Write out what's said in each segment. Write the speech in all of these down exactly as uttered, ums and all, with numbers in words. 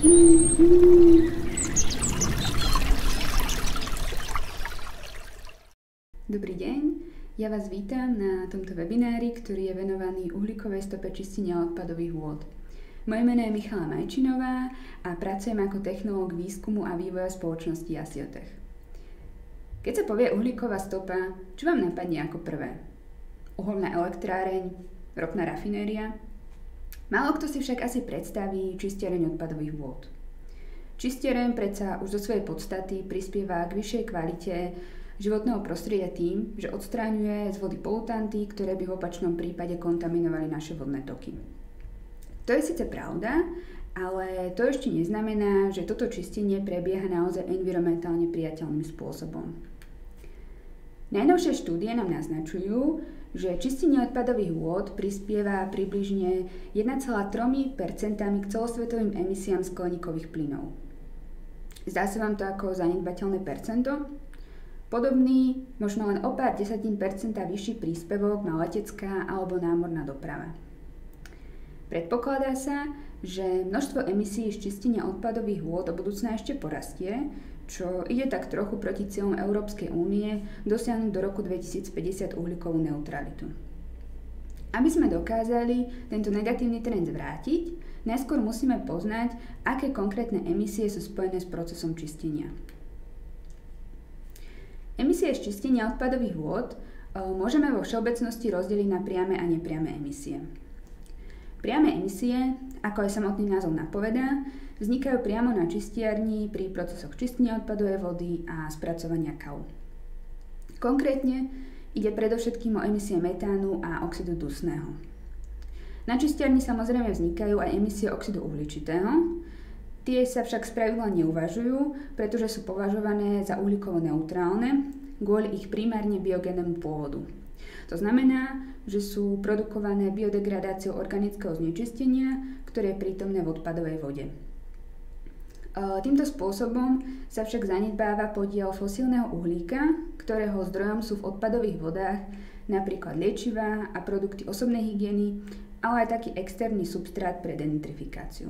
Dobrý deň, ja vás vítam na tomto webinári, ktorý je venovaný uhlíkovej stope čistenia odpadových vôd. Moje meno je Michala Majčinová a pracujem ako technológ výskumu a vývoja spoločnosti Asiotech. Keď sa povie uhlíková stopa, čo vám napadne ako prvé? Uholná elektráreň, ropná rafinéria? Málo kto si však asi predstaví čistiareň odpadových vôd. Čistiareň predsa už zo svojej podstaty prispieva k vyššej kvalite životného prostredia tým, že odstráňuje z vody polutanty, ktoré by v opačnom prípade kontaminovali naše vodné toky. To je síce pravda, ale to ešte neznamená, že toto čistenie prebieha naozaj environmentálne priateľným spôsobom. Najnovšie štúdie nám naznačujú, že čistenie odpadových vôd prispieva približne jeden celá tri percenta k celosvetovým emisiám skleníkových plynov. Zdá sa vám to ako zanedbateľné percento? Podobný, možno len o pár desatín percenta vyšší príspevok má letecká alebo námorná doprava. Predpokladá sa, že množstvo emisí z čistenia odpadových vôd do budúcna ešte porastie, čo ide tak trochu proti cieľom Európskej únie dosiahnuť do roku dvetisícpäťdesiat uhlíkovú neutralitu. Aby sme dokázali tento negatívny trend zvrátiť, najskôr musíme poznať, aké konkrétne emisie sú spojené s procesom čistenia. Emisie z čistenia odpadových vôd môžeme vo všeobecnosti rozdeliť na priame a nepriame emisie. Priame emisie, ako aj samotný názov napovedá, vznikajú priamo na čistiarni pri procesoch čistenia odpadovej vody a spracovania káv. Konkrétne ide predovšetkým o emisie metánu a oxidu dusného. Na čistiarni samozrejme vznikajú aj emisie oxidu uhličitého, tie sa však spravidla neuvažujú, pretože sú považované za uhlíkovo neutrálne kvôli ich primárne biogénnemu pôvodu. To znamená, že sú produkované biodegradáciou organického znečistenia, ktoré je prítomné v odpadovej vode. Týmto spôsobom sa však zanedbáva podiel fosílneho uhlíka, ktorého zdrojom sú v odpadových vodách napríklad liečivá a produkty osobnej hygieny, ale aj taký externý substrát pre denitrifikáciu.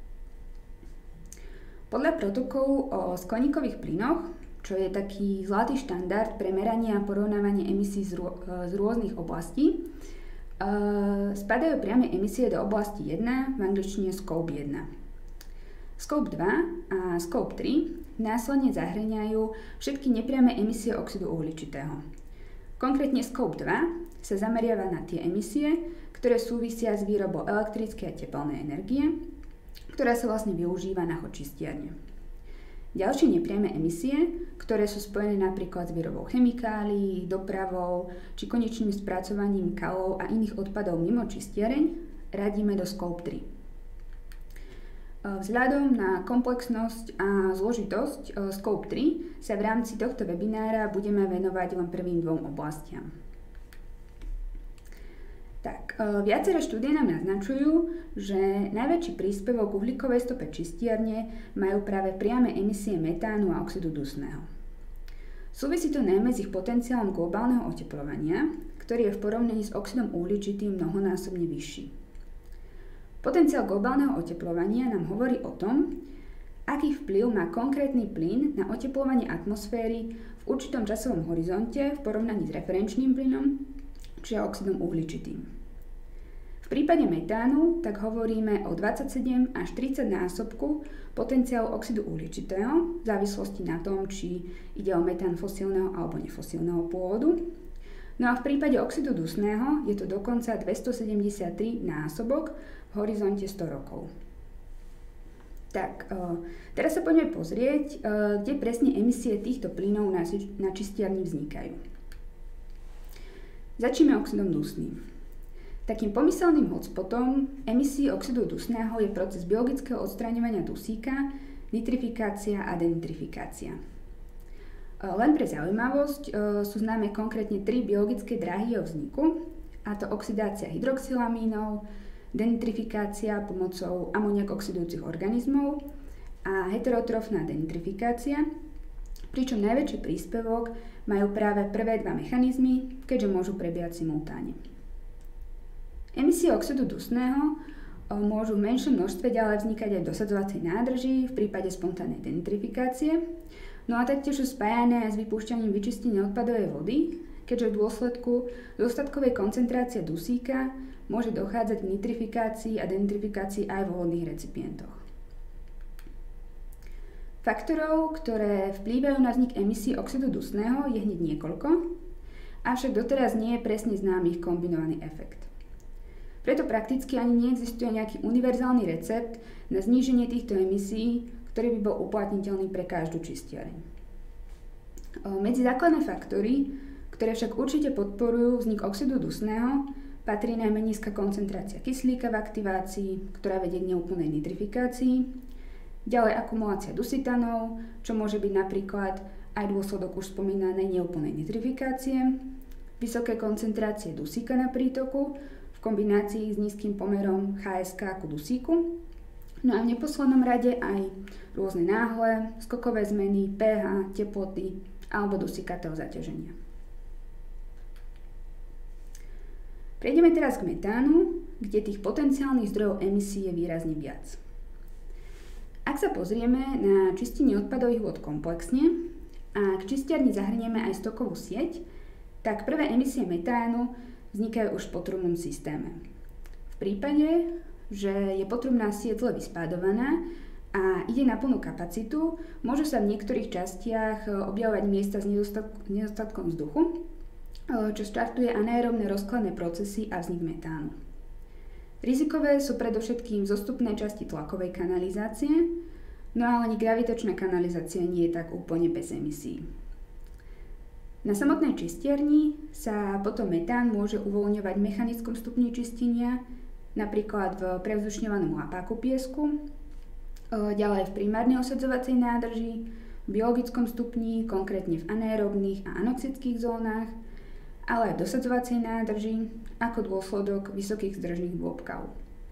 Podľa protokolov o skleníkových plynoch, čo je taký zlatý štandard pre meranie a porovnávanie emisí z, rô, z rôznych oblastí, uh, spadajú priame emisie do oblasti jeden, v angličtine Scope jeden. Scope dva a Scope tri následne zahŕňajú všetky nepriame emisie oxidu uhličitého. Konkrétne Scope dva sa zameriava na tie emisie, ktoré súvisia s výrobou elektrickej a tepelnej energie, ktorá sa vlastne využíva na chod čistiarne. Ďalšie nepriame emisie, ktoré sú spojené napríklad s výrobou chemikálií, dopravou či konečným spracovaním kalov a iných odpadov mimo čistiareň, radíme do Scope tri. Vzhľadom na komplexnosť a zložitosť Scope tri sa v rámci tohto webinára budeme venovať len prvým dvom oblastiam. Tak, viaceré štúdie nám naznačujú, že najväčší príspevok k uhlíkovej stope čistiarne majú práve priame emisie metánu a oxidu dusného. Súvisí to najmä s ich potenciálom globálneho otepľovania, ktorý je v porovnaní s oxidom uhličitým mnohonásobne vyšší. Potenciál globálneho otepľovania nám hovorí o tom, aký vplyv má konkrétny plyn na otepľovanie atmosféry v určitom časovom horizonte v porovnaní s referenčným plynom, čiže oxidom uhličitým. V prípade metánu tak hovoríme o dvadsaťsedem až tridsať násobku potenciálu oxidu uhličitého v závislosti na tom, či ide o metán fosílneho alebo nefosílneho pôvodu. No a v prípade oxidu dusného je to dokonca dvestosedemdesiattri násobok v horizonte sto rokov. Tak, teraz sa poďme pozrieť, kde presne emisie týchto plynov na čistiarni vznikajú. Začneme oxidom dusným. Takým pomyselným hotspotom emisí oxidu dusného je proces biologického odstraňovania dusíka, nitrifikácia a denitrifikácia. Len pre zaujímavosť sú známe konkrétne tri biologické dráhy jeho vzniku, a to oxidácia hydroxylamínov, denitrifikácia pomocou amoniak oxidujúcich organizmov a heterotrofná denitrifikácia, pričom najväčší príspevok majú práve prvé dva mechanizmy, keďže môžu prebiehať simultáne. Emisie oxidu dusného môžu v menšom množstve ďalej vznikať aj v dosadzovacej nádrži v prípade spontánnej denitrifikácie. No a taktiež sú spájané aj s vypúšťaním vyčistenia odpadovej vody, keďže v dôsledku dostatkovej koncentrácie dusíka môže dochádzať k nitrifikácii a denitrifikácii aj vo vodných recipientoch. Faktorov, ktoré vplývajú na vznik emisí oxidu dusného, je hneď niekoľko, avšak doteraz nie je presne známy ich kombinovaný efekt. Preto prakticky ani neexistuje nejaký univerzálny recept na zníženie týchto emisí, ktorý by bol uplatniteľný pre každú čistiareň. Medzi základné faktory, ktoré však určite podporujú vznik oxidu dusného, patrí najmä nízka koncentrácia kyslíka v aktivácii, ktorá vedie k neúplnej nitrifikácii, ďalej akumulácia dusitanov, čo môže byť napríklad aj dôsledok už spomínanej neúplnej nitrifikácie, vysoké koncentrácie dusíka na prítoku v kombinácii s nízkym pomerom há es ká ku dusíku, no a v neposlednom rade aj rôzne náhle, skokové zmeny pH, teploty alebo dusíkatého zaťaženia. Prejdeme teraz k metánu, kde tých potenciálnych zdrojov emisí je výrazne viac. Ak sa pozrieme na čistenie odpadových vôd komplexne a k čistiarni zahrnieme aj stokovú sieť, tak prvé emisie metánu vznikajú už v potrubnom systéme. V prípade, že je potrubná sieť zle vyspádovaná a ide na plnú kapacitu, môžu sa v niektorých častiach objavovať miesta s nedostatkom vzduchu, čo štartuje anaerobné rozkladné procesy a vznik metánu. Rizikové sú predovšetkým zostupné časti tlakovej kanalizácie, no ale ani gravitačná kanalizácia nie je tak úplne bez emisí. Na samotnej čistierni sa potom metán môže uvoľňovať v mechanickom stupni čistenia, napríklad v prevzdušňovanom lapáku piesku, ďalej v primárnej osadzovacej nádrži, v biologickom stupni, konkrétne v anaerobných a anoxických zónach, ale aj v dosadzovacej nádrži ako dôsledok vysokých zdržných dôbkav.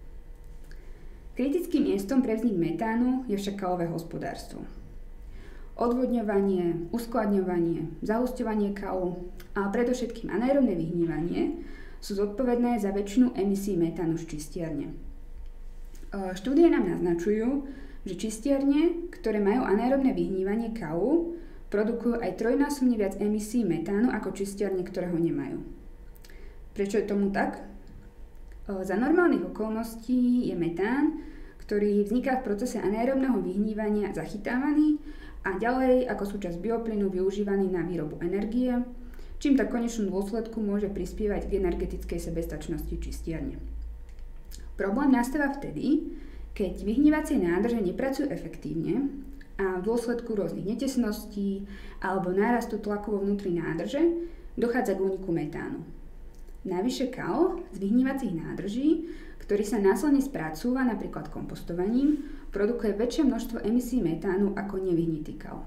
Kritickým miestom pre vznik metánu je však kalové hospodárstvo. Odvodňovanie, uskladňovanie, zahusťovanie kalu a predovšetkým anaerobné vyhnívanie sú zodpovedné za väčšinu emisí metánu z čistiarne. Štúdie nám naznačujú, že čistiarne, ktoré majú anaerobné vyhnívanie kalu, produkujú aj trojnásobne viac emisí metánu ako čistiarne, ktoré ho nemajú. Prečo je tomu tak? Za normálnych okolností je metán, ktorý vzniká v procese anaerobného vyhnívania, zachytávaný a ďalej ako súčasť bioplynu využívaný na výrobu energie, čím tak v konečnom dôsledku môže prispievať k energetickej sebestačnosti čistiarne. Problém nastáva vtedy, keď vyhnívacie nádrže nepracujú efektívne a v dôsledku rôznych netesností alebo nárastu tlaku vo vnútri nádrže dochádza k úniku metánu. Navyše kal z vyhnívacích nádrží, ktorý sa následne spracúva napríklad kompostovaním, produkuje väčšie množstvo emisí metánu ako nevyhnitý kal.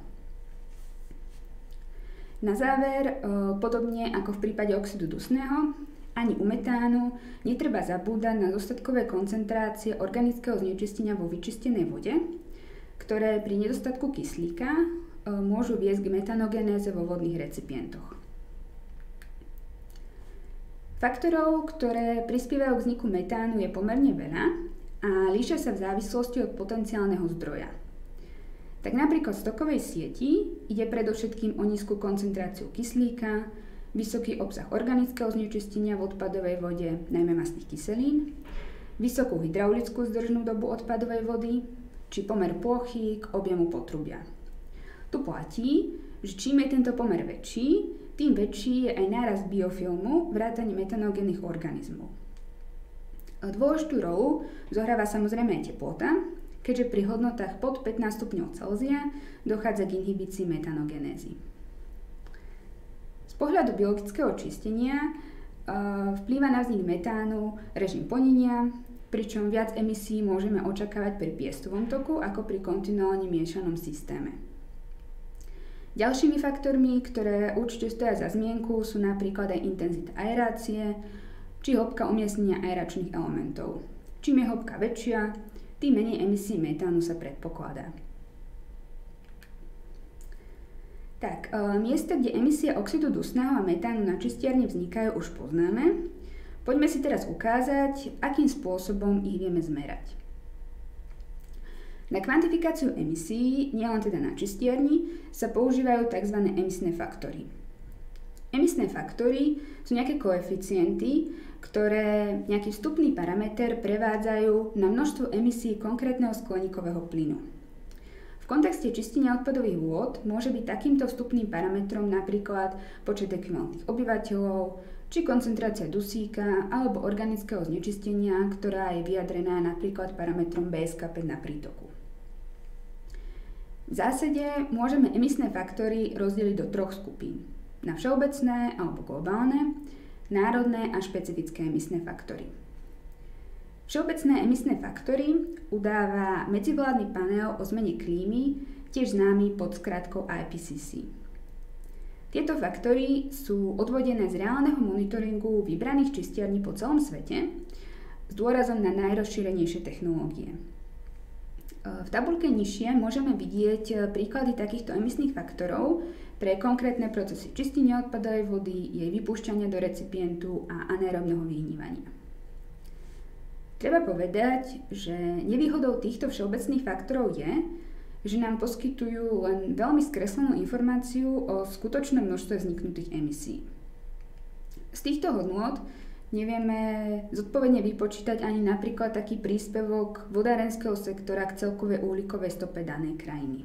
Na záver, podobne ako v prípade oxidu dusného, ani u metánu netreba zabúdať na dostatkové koncentrácie organického znečistenia vo vyčistenej vode, ktoré pri nedostatku kyslíka môžu viesť k metanogenéze vo vodných recipientoch. Faktorov, ktoré prispievajú k vzniku metánu, je pomerne veľa a líšia sa v závislosti od potenciálneho zdroja. Tak napríklad v stokovej sieti ide predovšetkým o nízku koncentráciu kyslíka, vysoký obsah organického znečistenia v odpadovej vode, najmä mastných kyselín, vysokú hydraulickú zdržnú dobu odpadovej vody, či pomer plochy k objemu potrubia. Tu platí, že čím je tento pomer väčší, tým väčší je aj nárast biofilmu vrátane metanogénnych organizmov. Dôležitú rolu zohráva samozrejme aj teplota, keďže pri hodnotách pod pätnásť stupňov Celzia dochádza k inhibícii metanogenézy. Z pohľadu biologického čistenia vplýva na vznik metánu režim plnenia, pričom viac emisí môžeme očakávať pri piestovom toku ako pri kontinuálne miešanom systéme. Ďalšími faktormi, ktoré určite stoja za zmienku, sú napríklad aj intenzita aerácie či hĺbka umiestnenia aeračných elementov. Čím je hĺbka väčšia, tým menej emisí metánu sa predpokladá. Tak, e, miesta, kde emisie oxidu dusného a metánu na čistiarni vznikajú, už poznáme. Poďme si teraz ukázať, akým spôsobom ich vieme zmerať. Na kvantifikáciu emisí, nielen teda na čistierni, sa používajú tzv. Emisné faktory. Emisné faktory sú nejaké koeficienty, ktoré nejaký vstupný parameter prevádzajú na množstvo emisí konkrétneho skleníkového plynu. V kontexte čistenia odpadových vôd môže byť takýmto vstupným parametrom napríklad počet ekvivalentných obyvateľov, či koncentrácia dusíka alebo organického znečistenia, ktorá je vyjadrená napríklad parametrom bé es ká päť na prítoku. V zásade môžeme emisné faktory rozdeliť do troch skupín. Na všeobecné alebo globálne, národné a špecifické emisné faktory. Všeobecné emisné faktory udáva medzivládny panel o zmene klímy, tiež známy pod skratkou í pé cé cé. Tieto faktory sú odvodené z reálneho monitoringu vybraných čistierní po celom svete s dôrazom na najrozšírenejšie technológie. V tabuľke nižšie môžeme vidieť príklady takýchto emisných faktorov pre konkrétne procesy čistenia odpadovej vody, jej vypúšťania do recipientu a anaerobného vyhnívania. Treba povedať, že nevýhodou týchto všeobecných faktorov je, že nám poskytujú len veľmi skreslenú informáciu o skutočnom množstve vzniknutých emisí. Z týchto hodnôt nevieme zodpovedne vypočítať ani napríklad taký príspevok vodárenského sektora k celkovej uhlíkovej stope danej krajiny.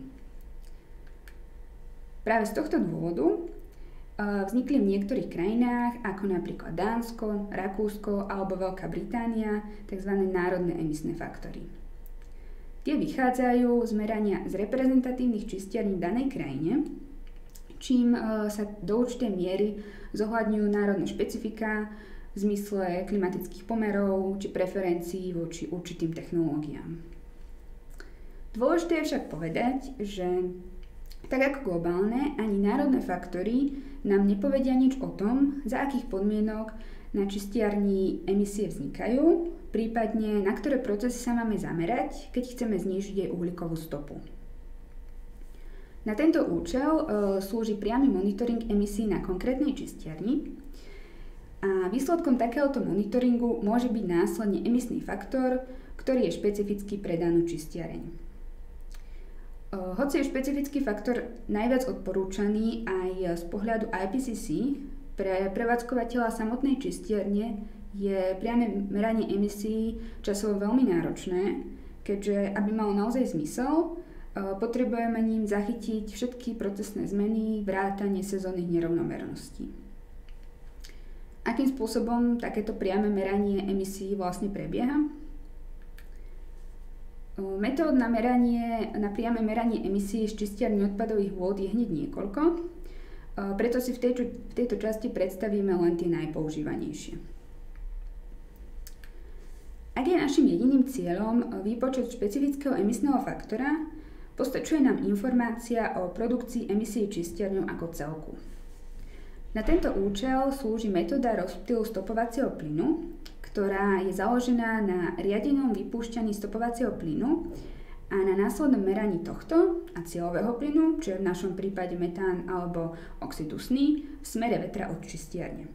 Práve z tohto dôvodu vznikli v niektorých krajinách, ako napríklad Dánsko, Rakúsko alebo Veľká Británia, tzv. Národné emisné faktory. Tie vychádzajú z merania z reprezentatívnych čistierní v danej krajine, čím sa do určitej miery zohľadňujú národné špecifika v zmysle klimatických pomerov či preferencií voči určitým technológiám. Dôležité je však povedať, že tak ako globálne, ani národné faktory nám nepovedia nič o tom, za akých podmienok na čistiarni emisie vznikajú, prípadne na ktoré procesy sa máme zamerať, keď chceme znížiť jej uhlíkovú stopu. Na tento účel e, slúži priamy monitoring emisí na konkrétnej čistiarni a výsledkom takéhoto monitoringu môže byť následne emisný faktor, ktorý je špecifický pre danú čistiareň. Hoci je špecifický faktor najviac odporúčaný aj z pohľadu í pé cé cé, pre prevádzkovateľa samotnej čistiarne je priame meranie emisí časovo veľmi náročné, keďže aby malo naozaj zmysel, potrebujeme ním zachytiť všetky procesné zmeny, vrátane sezónnych nerovnomerností. Akým spôsobom takéto priame meranie emisí vlastne prebieha? Metód na, meranie, na priame meranie emisí z čistiarní odpadových vôd je hneď niekoľko, preto si v tejto, v tejto časti predstavíme len tie najpoužívanejšie. Ak je našim jediným cieľom výpočet špecifického emisného faktora, postačuje nám informácia o produkcii emisí čistiarňou ako celku. Na tento účel slúži metóda rozptylu stopovacieho plynu, ktorá je založená na riadenom vypúšťaní stopovacieho plynu a na následnom meraní tohto a cieľového plynu, čo je v našom prípade metán alebo oxid dusný, v smere vetra od čistiarne.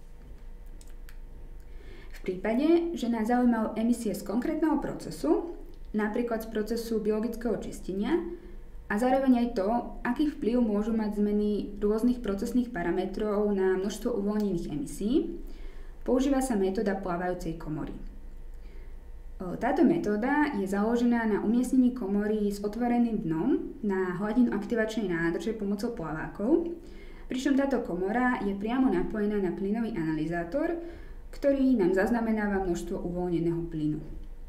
V prípade, že nás zaujímajú emisie z konkrétneho procesu, napríklad z procesu biologického čistenia, a zároveň aj to, aký vplyv môžu mať zmeny rôznych procesných parametrov na množstvo uvoľnených emisí, používa sa metóda plávajúcej komory. Táto metóda je založená na umiestnení komory s otvoreným dnom na hladinu aktivačnej nádrže pomocou plavákov, pričom táto komora je priamo napojená na plynový analyzátor, ktorý nám zaznamenáva množstvo uvoľneného plynu.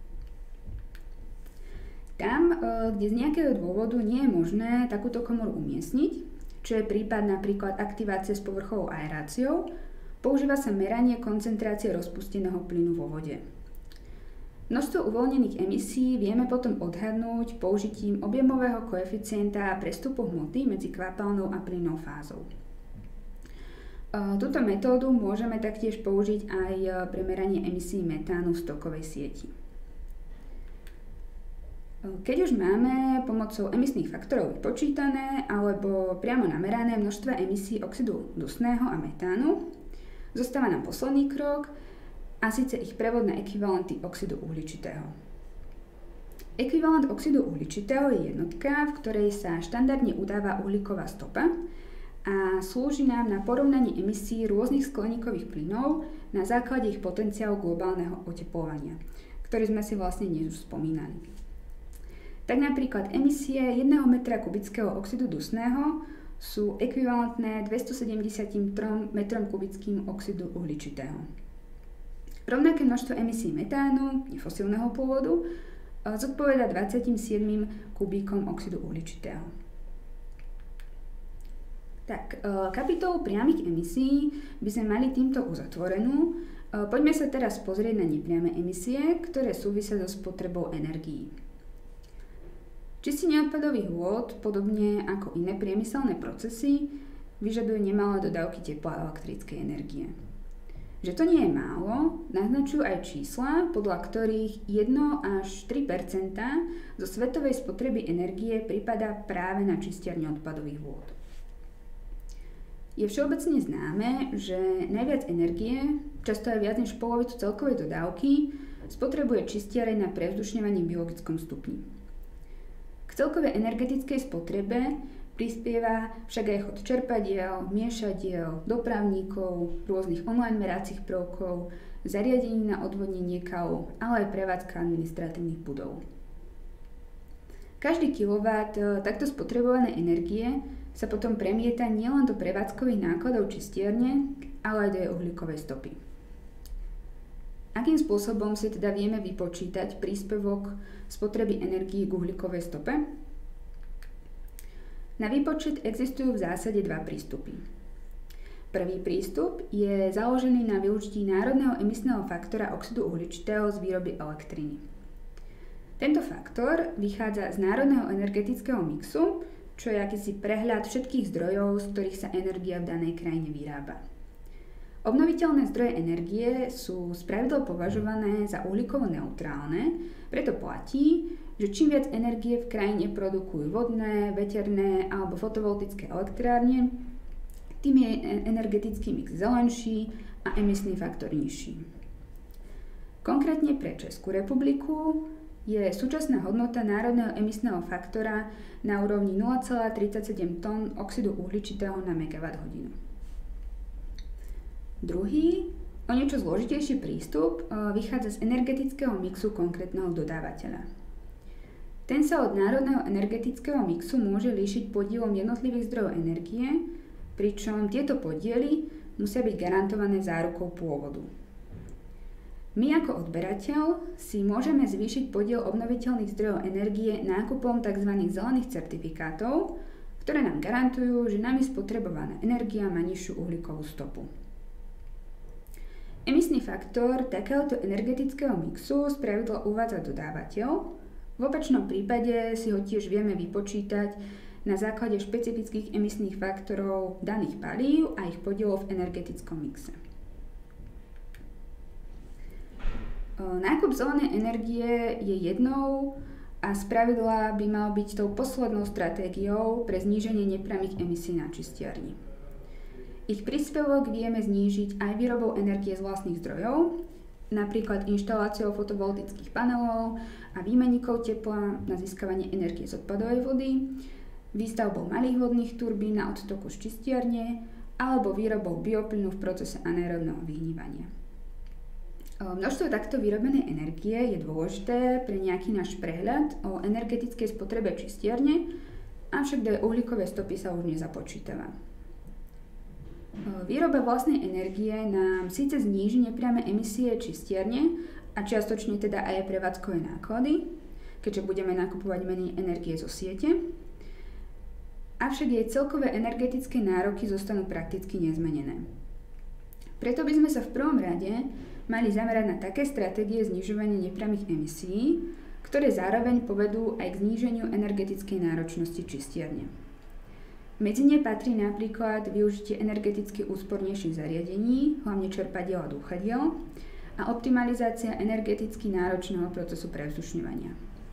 Tam, kde z nejakého dôvodu nie je možné takúto komoru umiestniť, čo je prípad napríklad aktivácie s povrchovou aeráciou, používa sa meranie koncentrácie rozpusteného plynu vo vode. Množstvo uvoľnených emisí vieme potom odhadnúť použitím objemového koeficienta prestupu hmoty medzi kvapalnou a plynnou fázou. Túto metódu môžeme taktiež použiť aj pre meranie emisí metánu v stokovej sieti. Keď už máme pomocou emisných faktorov vypočítané alebo priamo namerané množstva emisí oxidu dusného a metánu, zostáva nám posledný krok a síce ich prevod na ekvivalenty oxidu uhličitého. Ekvivalent oxidu uhličitého je jednotka, v ktorej sa štandardne udáva uhlíková stopa a slúži nám na porovnanie emisí rôznych skleníkových plynov na základe ich potenciálu globálneho oteplovania, ktorý sme si vlastne dnes už spomínali. Tak napríklad emisie jedného metra kubického oxidu dusného sú ekvivalentné dvestosedemdesiattri metrom kubickým oxidu uhličitého. Rovnaké množstvo emisí metánu, nefosílneho pôvodu, zodpovedá dvadsaťsedem kubíkom oxidu uhličitého. Tak, kapitolu priamych emisí by sme mali týmto uzatvorenú. Poďme sa teraz pozrieť na nepriame emisie, ktoré súvisia so spotrebou energií. Čistenie odpadových vôd, podobne ako iné priemyselné procesy, vyžadujú nemalé dodávky tepla a elektrickej energie. Že to nie je málo, naznačujú aj čísla, podľa ktorých jeden až tri percentá zo svetovej spotreby energie pripadá práve na čistiarne odpadových vôd. Je všeobecne známe, že najviac energie, často aj viac než polovicu celkovej dodávky, spotrebuje čistiareň na prevzdušňovanie v biologickom stupni. K celkovej energetickej spotrebe prispieva však aj chod čerpadiel, miešadiel, dopravníkov, rôznych online meracích prvkov, zariadení na odvodnenie kalu, ale aj prevádzka administratívnych budov. Každý kilowatt takto spotrebovanej energie sa potom premieta nielen do prevádzkových nákladov čistiarne, ale aj do jej uhlíkovej stopy. Akým spôsobom si teda vieme vypočítať príspevok spotreby energií k uhlíkovej stope? Na výpočet existujú v zásade dva prístupy. Prvý prístup je založený na využití národného emisného faktora oxidu uhličitého z výroby elektriny. Tento faktor vychádza z národného energetického mixu, čo je akýsi prehľad všetkých zdrojov, z ktorých sa energia v danej krajine vyrába. Obnoviteľné zdroje energie sú spravidla považované za uhlíkovo neutrálne, preto platí, že čím viac energie v krajine produkujú vodné, veterné alebo fotovoltické elektrárne, tým je energetický mix zelenší a emisný faktor nižší. Konkrétne pre Českú republiku je súčasná hodnota národného emisného faktora na úrovni nula celá tridsaťsedem tón oxidu uhličitého na megawatt hodinu. Druhý, o niečo zložitejší prístup vychádza z energetického mixu konkrétneho dodávateľa. Ten sa od národného energetického mixu môže líšiť podielom jednotlivých zdrojov energie, pričom tieto podiely musia byť garantované zárukou pôvodu. My ako odberateľ si môžeme zvýšiť podiel obnoviteľných zdrojov energie nákupom tzv. Zelených certifikátov, ktoré nám garantujú, že nami spotrebovaná energia má nižšiu uhlíkovú stopu. Emisný faktor takéhoto energetického mixu spravidla uvádza dodávateľ, v opačnom prípade si ho tiež vieme vypočítať na základe špecifických emisných faktorov daných palív a ich podielov v energetickom mixe. Nákup zelenej energie je jednou a spravidla by mal byť tou poslednou stratégiou pre zníženie nepriamych emisí na čistiarni. Ich príspevok vieme znížiť aj výrobou energie z vlastných zdrojov, napríklad inštaláciou fotovoltických panelov a výmenníkov tepla na získavanie energie z odpadovej vody, výstavbou malých vodných turbín na odtoku z čistiarne alebo výrobou bioplynu v procese anaerobného vyhnívania. Množstvo takto vyrobenej energie je dôležité pre nejaký náš prehľad o energetickej spotrebe čistiarne, avšak do uhlíkovej stopy sa už nezapočítava. Výroba vlastnej energie nám síce zníži nepriame emisie čistiarne a čiastočne teda aj prevádzkové náklady, keďže budeme nakupovať menej energie zo siete, avšak jej celkové energetické nároky zostanú prakticky nezmenené. Preto by sme sa v prvom rade mali zamerať na také stratégie znižovania nepriamych emisí, ktoré zároveň povedú aj k zníženiu energetickej náročnosti čistiarne. Medzi ne patrí napríklad využitie energeticky úspornejších zariadení, hlavne čerpadiel a dúchadiel, a optimalizácia energeticky náročného procesu prevzdušňovania.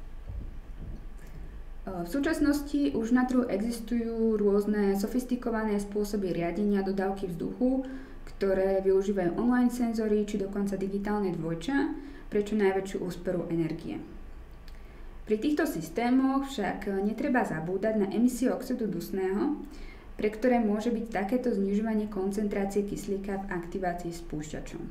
V súčasnosti už na trhu existujú rôzne sofistikované spôsoby riadenia dodávky vzduchu, ktoré využívajú online senzory či dokonca digitálne dvojča pre čo najväčšiu úsporu energie. Pri týchto systémoch však netreba zabúdať na emisie oxidu dusného, pre ktoré môže byť takéto znižovanie koncentrácie kyslíka v aktivácii spúšťačom.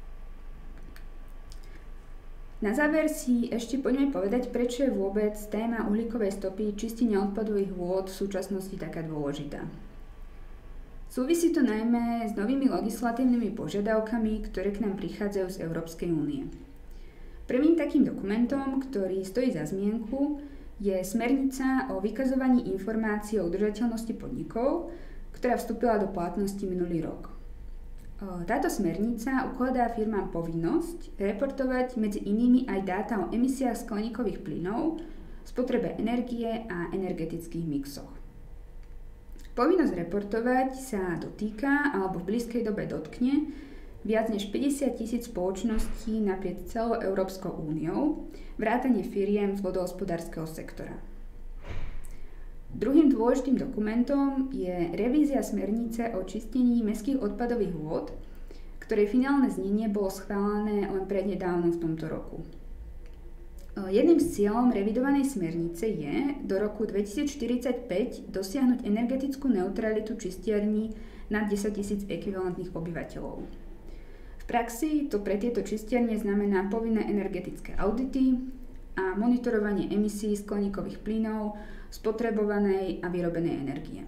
Na záver si ešte poďme povedať, prečo je vôbec téma uhlíkovej stopy čistenia odpadových vôd v súčasnosti taká dôležitá. Súvisí to najmä s novými legislatívnymi požiadavkami, ktoré k nám prichádzajú z Európskej únie. Prvým takým dokumentom, ktorý stojí za zmienku, je smernica o vykazovaní informácií o udržateľnosti podnikov, ktorá vstúpila do platnosti minulý rok. Táto smernica ukladá firmám povinnosť reportovať medzi inými aj dáta o emisiách skleníkových plynov, spotrebe energie a energetických mixoch. Povinnosť reportovať sa dotýka alebo v blízkej dobe dotkne viac než päťdesiat tisíc spoločností naprieč celou Európskou úniou, vrátane firiem z vodohospodárskeho sektora. Druhým dôležitým dokumentom je revízia smernice o čistení mestských odpadových vôd, ktorej finálne znenie bolo schválené len prednedávnom v tomto roku. Jedným z cieľom revidovanej smernice je do roku dvetisícštyridsaťpäť dosiahnuť energetickú neutralitu čistierní nad desaťtisíc ekvivalentných obyvateľov. V praxi to pre tieto čistiarne znamená povinné energetické audity a monitorovanie emisí skleníkových plynov, spotrebovanej a vyrobenej energie.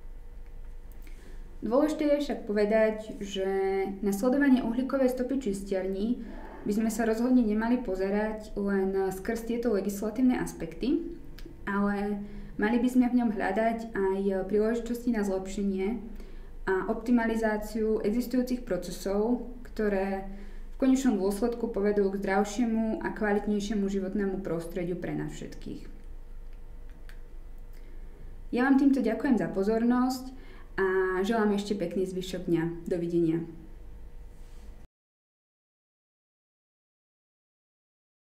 Dôležité je však povedať, že na sledovanie uhlíkovej stopy čistiarní by sme sa rozhodne nemali pozerať len skrz tieto legislatívne aspekty, ale mali by sme v ňom hľadať aj príležitosti na zlepšenie a optimalizáciu existujúcich procesov, ktoré v konečnom dôsledku povedú k zdravšiemu a kvalitnejšiemu životnému prostrediu pre nás všetkých. Ja vám týmto ďakujem za pozornosť a želám ešte pekný zvyšok dňa. Dovidenia.